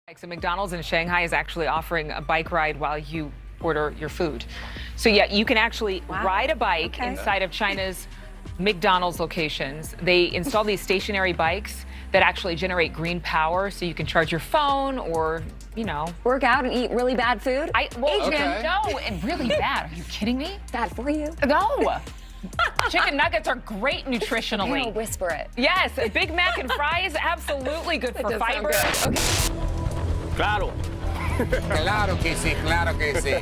So McDonald's in Shanghai is actually offering a bike ride while you order your food. So yeah, you can actually ride a bike inside of China's McDonald's locations. They install these stationary bikes that actually generate green power, so you can charge your phone or, you know, work out and eat really bad food. No, and really bad. Are you kidding me? Bad for you. No. Chicken nuggets are great nutritionally. Don't whisper it. Yes, a Big Mac and fries, absolutely good for fiber. Okay. Claro. Claro que sí, claro que sí.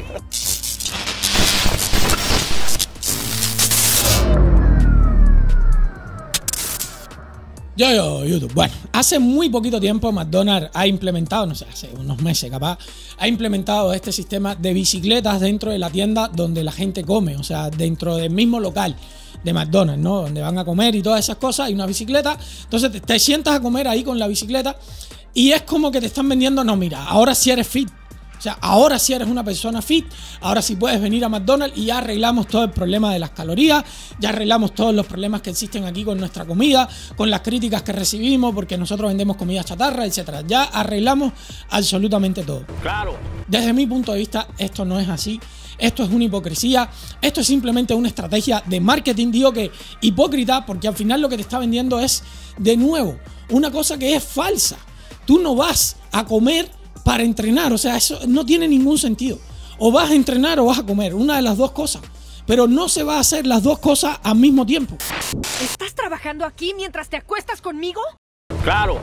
YouTube. Bueno, hace muy poquito tiempo McDonald's ha implementado, no sé, hace unos meses capaz, ha implementado este sistema de bicicletas dentro de la tienda donde la gente come, o sea, dentro del mismo local de McDonald's, ¿no? Donde van a comer y todas esas cosas, hay una bicicleta, entonces te sientas a comer ahí con la bicicleta y es como que te están vendiendo, no, mira, ahora sí eres fit. O sea, ahora sí eres una persona fit, ahora sí puedes venir a McDonald's y ya arreglamos todo el problema de las calorías, ya arreglamos todos los problemas que existen aquí con nuestra comida, con las críticas que recibimos porque nosotros vendemos comida chatarra, etcétera. Ya arreglamos absolutamente todo. Claro. Desde mi punto de vista, esto no es así. Esto es una hipocresía, esto es simplemente una estrategia de marketing. Digo que hipócrita porque al final lo que te está vendiendo es, de nuevo, una cosa que es falsa. Tú no vas a comer para entrenar, o sea, eso no tiene ningún sentido. O vas a entrenar o vas a comer, una de las dos cosas. Pero no se va a hacer las dos cosas al mismo tiempo. ¿Estás trabajando aquí mientras te acuestas conmigo? Claro.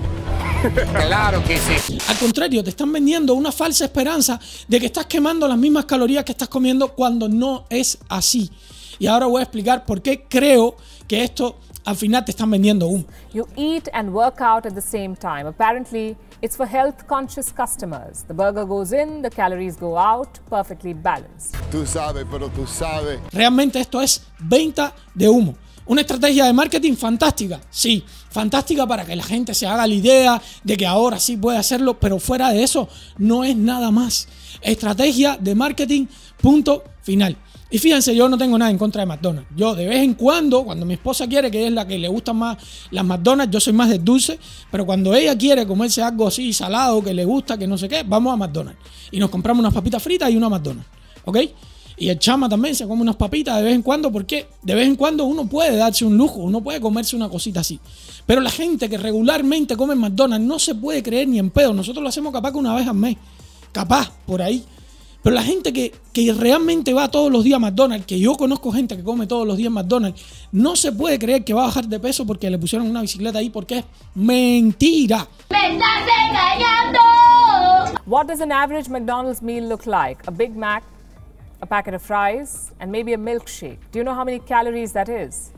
Claro que sí. Al contrario, te están vendiendo una falsa esperanza de que estás quemando las mismas calorías que estás comiendo cuando no es así. Y ahora voy a explicar por qué creo que esto al final te están vendiendo humo. You eat and work out at the same time. Apparently, it's for health-conscious customers. The burger goes in, the calories go out, perfectly balanced. Tú sabes, pero tú sabes. Realmente esto es venta de humo. Una estrategia de marketing fantástica, sí, fantástica para que la gente se haga la idea de que ahora sí puede hacerlo, pero fuera de eso no es nada más. Estrategia de marketing, punto final. Y fíjense, yo no tengo nada en contra de McDonald's. Yo de vez en cuando mi esposa quiere, que es la que le gustan más las McDonald's, yo soy más del dulce, pero cuando ella quiere comerse algo así salado, que le gusta, que no sé qué, vamos a McDonald's. Y nos compramos unas papitas fritas y una McDonald's, ¿ok? Y el chama también se come unas papitas de vez en cuando, porque de vez en cuando uno puede darse un lujo, uno puede comerse una cosita así. Pero la gente que regularmente come en McDonald's no se puede creer ni en pedo. Nosotros lo hacemos capaz que una vez al mes, capaz, por ahí. Pero la gente que realmente va todos los días a McDonald's, que yo conozco gente que come todos los días McDonald's, no se puede creer que va a bajar de peso porque le pusieron una bicicleta ahí, porque es mentira. ¡Me estás engañando! What does an average McDonald's meal look like? A Big Mac, a packet of fries, and maybe a milkshake. Do you know how many calories that is?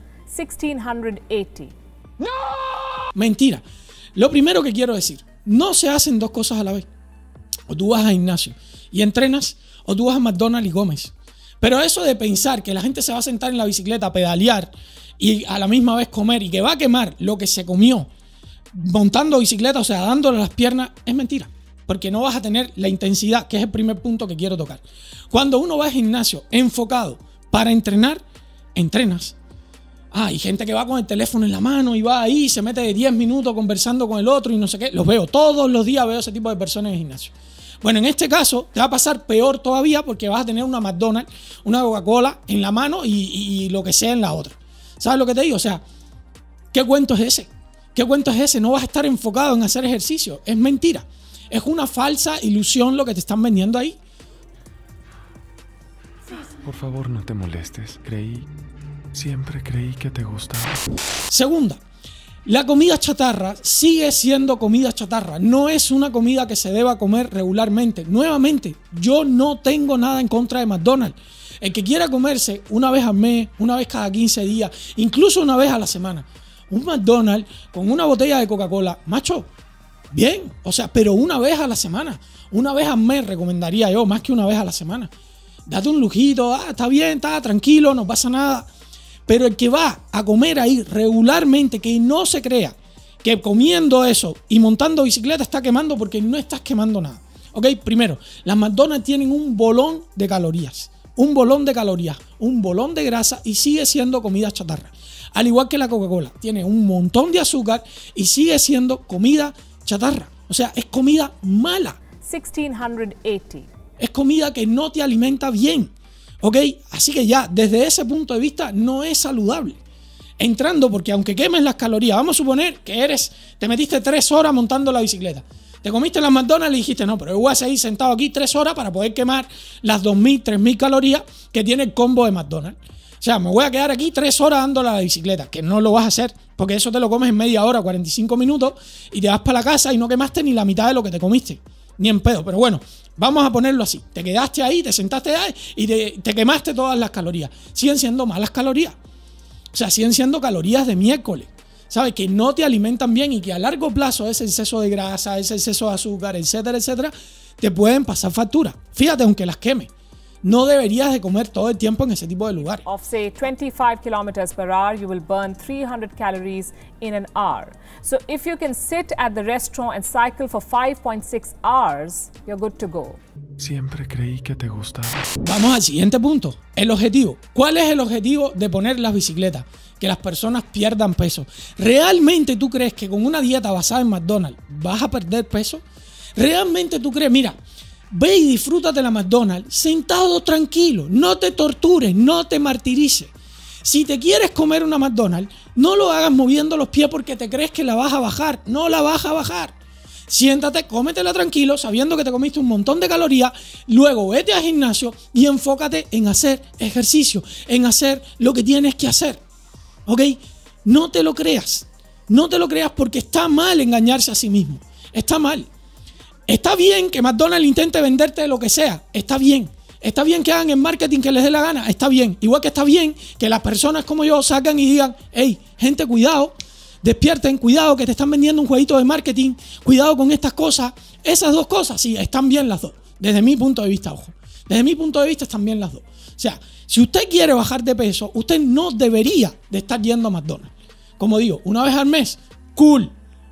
1,680. ¡No! Mentira. Lo primero que quiero decir, no se hacen dos cosas a la vez. O tú vas a gimnasio y entrenas, o tú vas a McDonald's y comes. Pero eso de pensar que la gente se va a sentar en la bicicleta a pedalear y a la misma vez comer y que va a quemar lo que se comió montando bicicleta, o sea, dándole las piernas, es mentira. Porque no vas a tener la intensidad, que es el primer punto que quiero tocar. Cuando uno va al gimnasio enfocado para entrenar, entrenas. Hay gente que va con el teléfono en la mano y va ahí, se mete de 10 minutos conversando con el otro y no sé qué. Los veo, todos los días veo ese tipo de personas en el gimnasio. Bueno, en este caso te va a pasar peor todavía porque vas a tener una McDonald's, una Coca-Cola en la mano y lo que sea en la otra. ¿Sabes lo que te digo? O sea, ¿qué cuento es ese? ¿Qué cuento es ese? No vas a estar enfocado en hacer ejercicio. Es mentira. Es una falsa ilusión lo que te están vendiendo ahí. Por favor, no te molestes. Siempre creí que te gustaba. Segunda, la comida chatarra sigue siendo comida chatarra. No es una comida que se deba comer regularmente. Nuevamente, yo no tengo nada en contra de McDonald's. El que quiera comerse una vez al mes, una vez cada 15 días, incluso una vez a la semana, un McDonald's con una botella de Coca-Cola, macho, bien, o sea, pero una vez a la semana, una vez al mes recomendaría yo, más que una vez a la semana. Date un lujito, está bien, está tranquilo, no pasa nada. Pero el que va a comer ahí regularmente, que no se crea que comiendo eso y montando bicicleta está quemando, porque no estás quemando nada. Ok, primero, las McDonald's tienen un bolón de calorías, un bolón de grasa y sigue siendo comida chatarra. Al igual que la Coca-Cola, tiene un montón de azúcar y sigue siendo comida chatarra. O sea, es comida mala. 1,680. Es comida que no te alimenta bien. ¿Ok? Así que ya, desde ese punto de vista, no es saludable. Entrando, porque aunque quemes las calorías, vamos a suponer que te metiste 3 horas montando la bicicleta. Te comiste las McDonald's y dijiste, no, pero yo voy a seguir sentado aquí 3 horas para poder quemar las 2.000, 3.000 calorías que tiene el combo de McDonald's. O sea, me voy a quedar aquí 3 horas dándole a la bicicleta, que no lo vas a hacer, porque eso te lo comes en media hora, 45 minutos, y te vas para la casa y no quemaste ni la mitad de lo que te comiste. Ni en pedo, pero bueno, vamos a ponerlo así. Te quedaste ahí, te sentaste ahí y te quemaste todas las calorías. Siguen siendo malas calorías. O sea, siguen siendo calorías de miércoles. ¿Sabes? Que no te alimentan bien y que a largo plazo ese exceso de grasa, ese exceso de azúcar, etcétera, etcétera, te pueden pasar factura. Fíjate, aunque las quemes, no deberías de comer todo el tiempo en ese tipo de lugares. Of say 25 kilometers per hour, you will burn 300 calories in an hour. So if you can sit at the restaurant and cycle for 5.6 hours, you're good to go. Siempre creí que te gustaba. Vamos al siguiente punto, el objetivo. ¿Cuál es el objetivo de poner las bicicletas? Que las personas pierdan peso. ¿Realmente tú crees que con una dieta basada en McDonald's vas a perder peso? ¿Realmente tú crees? Mira, ve y disfrútate la McDonald's sentado tranquilo, no te tortures, no te martirices. Si te quieres comer una McDonald's, no lo hagas moviendo los pies porque te crees que la vas a bajar, no la vas a bajar. Siéntate, cómetela tranquilo, sabiendo que te comiste un montón de calorías, luego vete al gimnasio y enfócate en hacer ejercicio, en hacer lo que tienes que hacer. ¿Ok? No te lo creas, no te lo creas porque está mal engañarse a sí mismo, está mal. Está bien que McDonald's intente venderte lo que sea, está bien que hagan el marketing que les dé la gana, está bien. Igual que está bien que las personas como yo salgan y digan, hey, gente, cuidado, despierten, cuidado que te están vendiendo un jueguito de marketing, cuidado con estas cosas. Esas dos cosas, sí, están bien las dos, desde mi punto de vista, ojo. Desde mi punto de vista están bien las dos. O sea, si usted quiere bajar de peso, usted no debería de estar yendo a McDonald's. Como digo, una vez al mes, cool,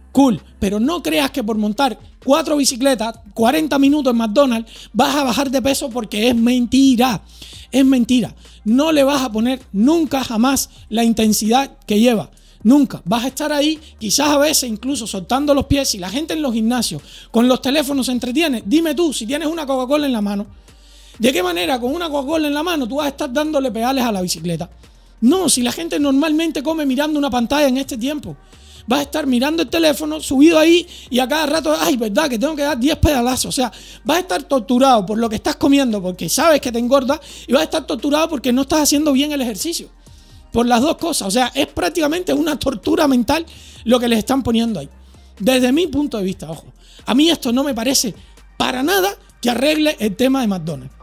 pero no creas que por montar 4 bicicletas, 40 minutos en McDonald's, vas a bajar de peso porque es mentira. Es mentira. No le vas a poner nunca jamás la intensidad que lleva. Nunca. Vas a estar ahí, quizás a veces incluso soltando los pies. Si la gente en los gimnasios con los teléfonos se entretiene, dime tú, si tienes una Coca-Cola en la mano, ¿de qué manera con una Coca-Cola en la mano tú vas a estar dándole pedales a la bicicleta? No, si la gente normalmente come mirando una pantalla en este tiempo, vas a estar mirando el teléfono subido ahí y a cada rato, ay, verdad que tengo que dar 10 pedalazos. O sea, vas a estar torturado por lo que estás comiendo porque sabes que te engorda y vas a estar torturado porque no estás haciendo bien el ejercicio. Por las dos cosas. O sea, es prácticamente una tortura mental lo que les están poniendo ahí. Desde mi punto de vista, ojo. A mí esto no me parece para nada que arregle el tema de McDonald's.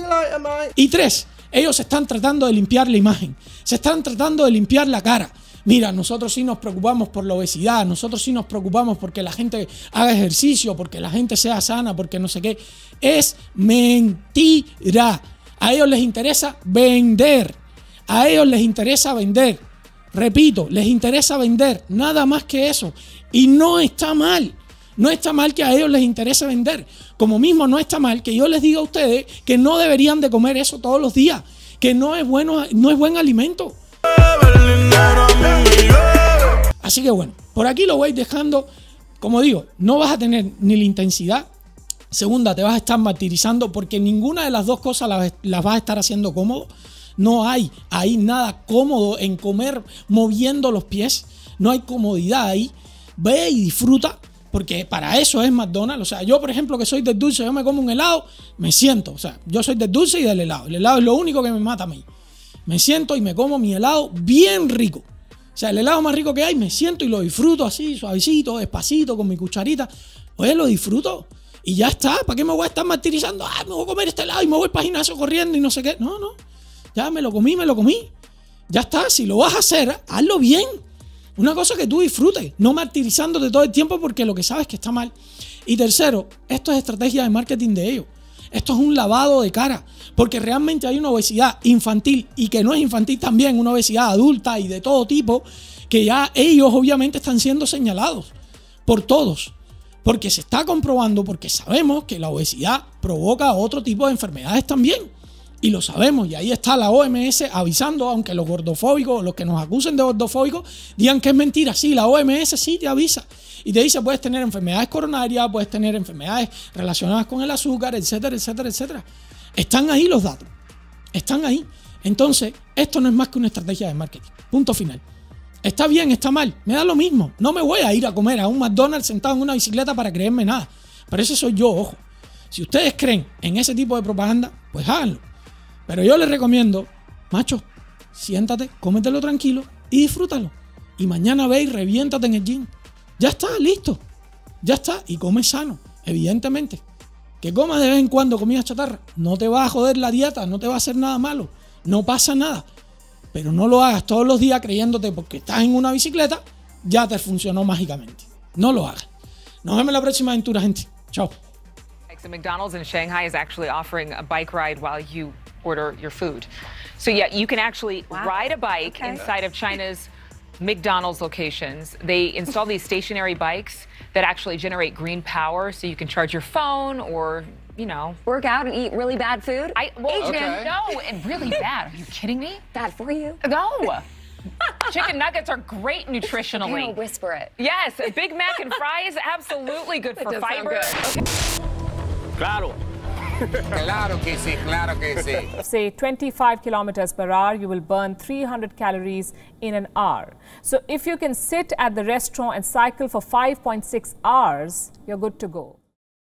Y 3, ellos están tratando de limpiar la imagen. Se están tratando de limpiar la cara. Mira, nosotros sí nos preocupamos por la obesidad, nosotros sí nos preocupamos porque la gente haga ejercicio, porque la gente sea sana, porque no sé qué. Es mentira. A ellos les interesa vender. A ellos les interesa vender. Repito, les interesa vender. Nada más que eso. Y no está mal. No está mal que a ellos les interese vender. Como mismo no está mal que yo les diga a ustedes que no deberían de comer eso todos los días. Que no es bueno, no es buen alimento. Así que bueno, por aquí lo voy dejando. Como digo, no vas a tener ni la intensidad. Segunda, te vas a estar martirizando porque ninguna de las dos cosas las vas a estar haciendo cómodo. No hay ahí nada cómodo en comer moviendo los pies. No hay comodidad ahí. Ve y disfruta porque para eso es McDonald's. O sea, yo por ejemplo que soy del dulce, yo me como un helado, me siento. O sea, yo soy del dulce y del helado. El helado es lo único que me mata a mí. Me siento y me como mi helado bien rico. O sea, el helado más rico que hay, me siento y lo disfruto así, suavecito, despacito, con mi cucharita. Oye, lo disfruto. Y ya está. ¿Para qué me voy a estar martirizando? Ah, me voy a comer este helado y me voy para el gimnasio corriendo y no sé qué. No. Ya me lo comí. Ya está. Si lo vas a hacer, hazlo bien. Una cosa que tú disfrutes, no martirizándote todo el tiempo porque lo que sabes que está mal. Y tercero, esto es estrategia de marketing de ellos. Esto es un lavado de cara, porque realmente hay una obesidad infantil y que no es infantil también, una obesidad adulta y de todo tipo, que ya ellos obviamente están siendo señalados por todos, porque se está comprobando, porque sabemos que la obesidad provoca otro tipo de enfermedades también. Y lo sabemos, y ahí está la OMS avisando, aunque los gordofóbicos, los que nos acusen de gordofóbicos, digan que es mentira. Sí, la OMS sí te avisa. Y te dice, puedes tener enfermedades coronarias, puedes tener enfermedades relacionadas con el azúcar, etcétera, etcétera, etcétera. Están ahí los datos. Están ahí. Entonces, esto no es más que una estrategia de marketing. Punto final. Está bien, está mal, me da lo mismo. No me voy a ir a comer a un McDonald's sentado en una bicicleta para creerme nada. Pero ese soy yo, ojo. Si ustedes creen en ese tipo de propaganda, pues háganlo. Pero yo les recomiendo, macho, siéntate, cómetelo tranquilo y disfrútalo. Y mañana ve y reviéntate en el gym. Ya está, listo. Ya está. Y come sano, evidentemente. Que comas de vez en cuando comida chatarra. No te va a joder la dieta, no te va a hacer nada malo. No pasa nada. Pero no lo hagas todos los días creyéndote porque estás en una bicicleta, ya te funcionó mágicamente. No lo hagas. Nos vemos en la próxima aventura, gente. Chao. So McDonald's in Shanghai is actually offering a bike ride while you order your food. So yeah, you can actually ride a bike inside of China's McDonald's locations. They install these stationary bikes that actually generate green power so you can charge your phone or, you know, work out and eat really bad food? No, really bad. Are you kidding me? Bad for you? No. Chicken nuggets are great nutritionally. Okay, whisper it. Yes, a Big Mac and fries, absolutely good for fiber. Claro. Claro que sí, claro que sí. Say 25 kilometers per hour, you will burn 300 calories in an hour. So if you can sit at the restaurant and cycle for 5.6 hours, you're good to go.